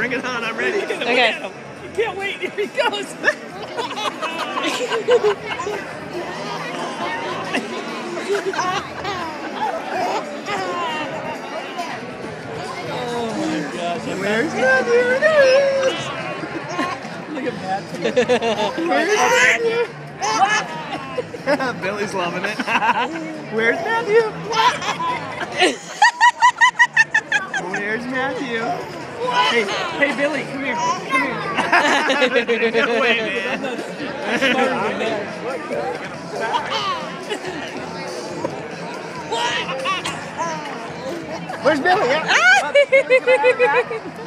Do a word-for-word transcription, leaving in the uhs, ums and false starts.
Bring it on. I'm ready. Okay. You can't wait. Here he goes. Oh my gosh. Where's Matthew? Look at Matthew. Where's Matthew? Billy's loving it. Where's Matthew? Where's Matthew? Hey, hey, Billy, come here. Come here. No way, man. Smarter than that. Where's Billy? Yeah.